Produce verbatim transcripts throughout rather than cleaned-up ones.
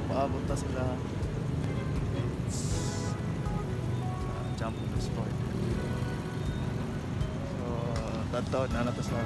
paabot ta sila. Uh, jump to sport. So, tataon na nato sa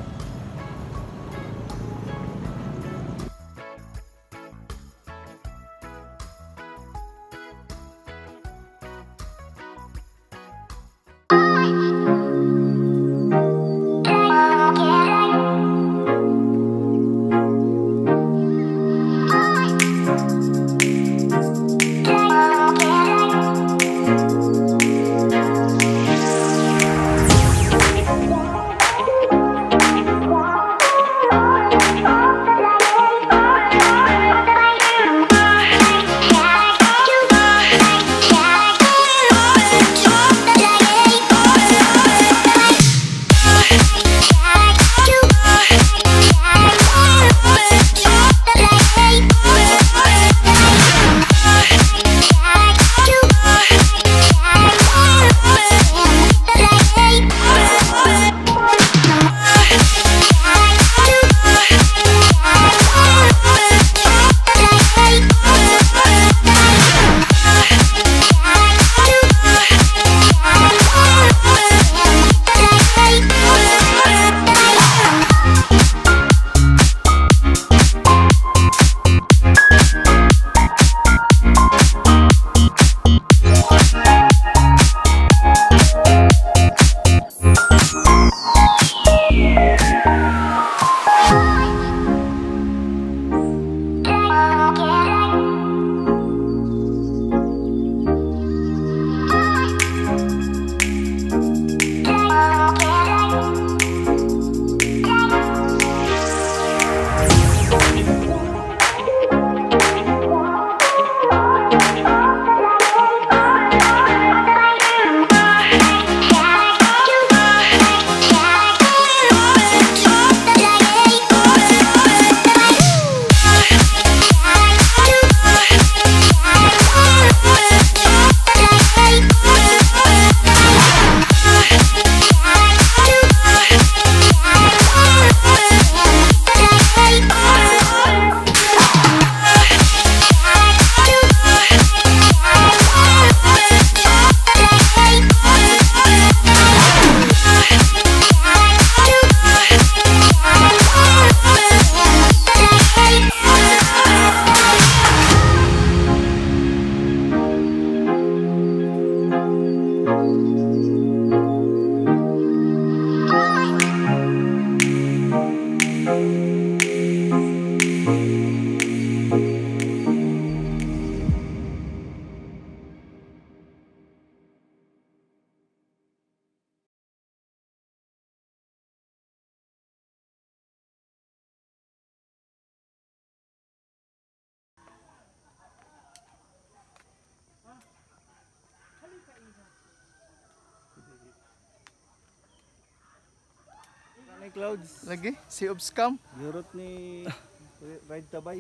Clouds. Lagi, Sea of Scam. Yurot ni Ride Tabay.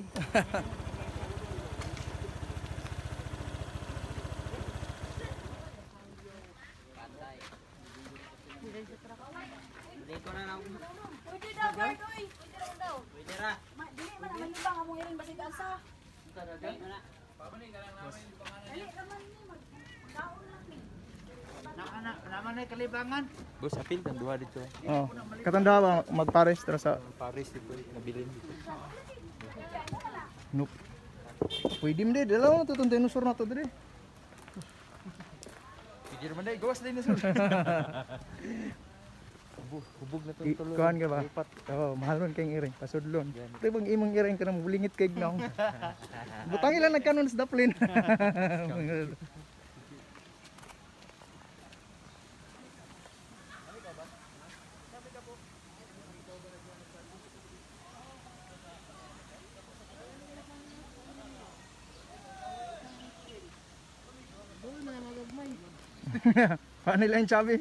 Dito na lang. Pwede daw, guard, oy. Pwede daw daw. Pwede ra. Dili man ang malibang among iring basig asa. Dili na. Pabalik ka lang namin yung pangalan. Dili naman ni magdaon lang ni. Nakana, naman ay kalibangan. Boss, apil tang duha dito. Oh. Katanda ba magpares tra sa Paris dito, nabilin dito. Nope. Pwede mo din, dalawa na tutong dinosaur na to dire. Pidyer man dai, gawas dinosaur. Hubog, hubog na to tulo. Kuhan ka ba? Oo, mahal man kayong iring, pasudlon. Ito bang imong iring ka na mulingit kay gnaw. Butang ilan nagkanon sa daplin. Paano nila yung chabi?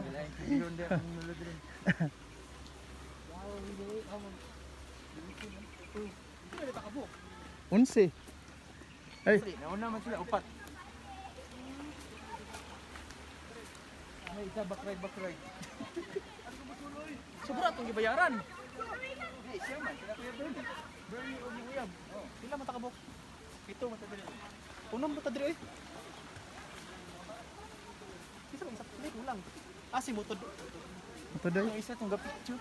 Unsi. Ay, nauna man sila upat. May isa bakride bakride. Sobra itong gibayaran. Hey, siya man, sila kuya Bernie. Bernie o yung uyab. Sila matakabok. Pito mata diri. Unang mata diri oy. Isa lang sa plate ulang. Ah si moto. Ito day. Yung isa tong gapicture.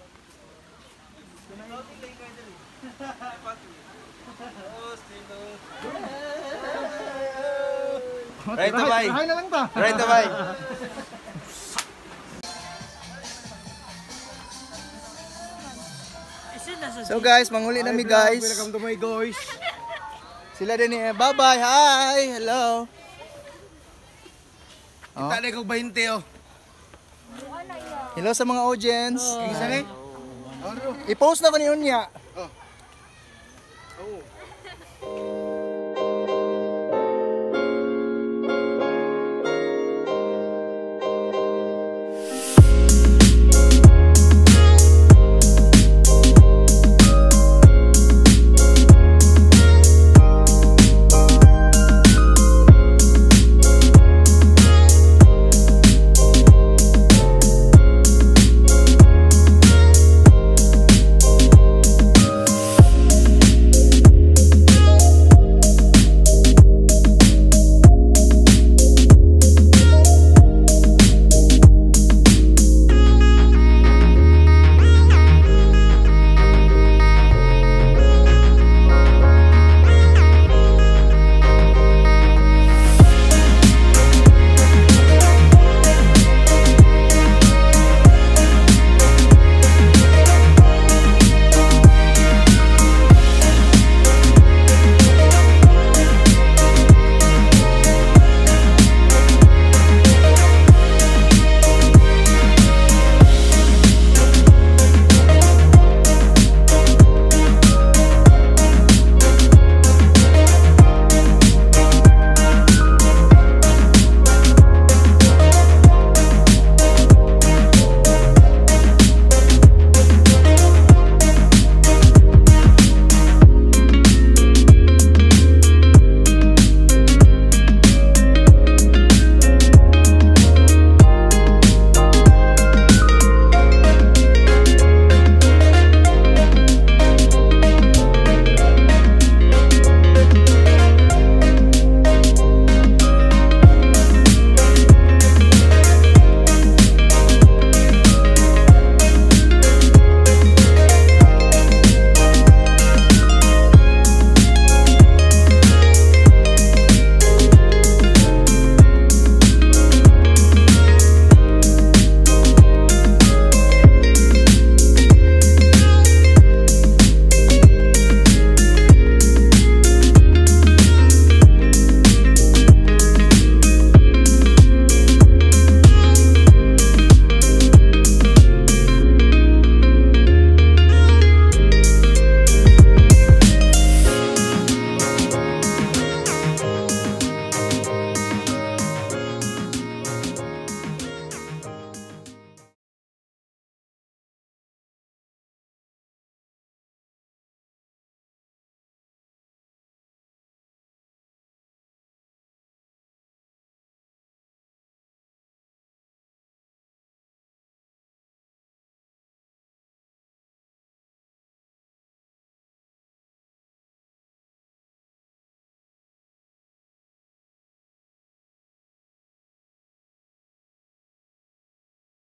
Right to buy. Rahay na lang ta. Right to buy. So guys, manguli nami guys. Welcome to my guys. Sila din eh. Bye bye. Hi. Hello. Oh. Kita na ko twenty oh. Hello sa mga audience. Isa ni. I-post na ko ni Unya. Oh.